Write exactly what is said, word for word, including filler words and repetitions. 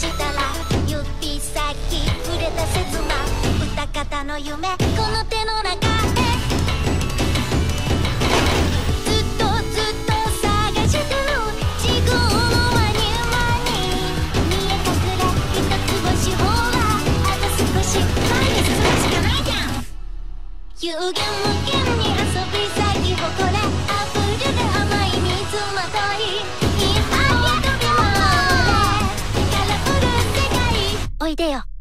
したら指先触れた刹那二方の夢この手の中へずっとずっと探してる時空の輪に輪に見え隠れ一つ星ほらあと少し前に進むしかないじゃん有限無限に遊び咲き誇れ溢れて甘い水まといいっぱい飛び回れカラフル世界おいでよ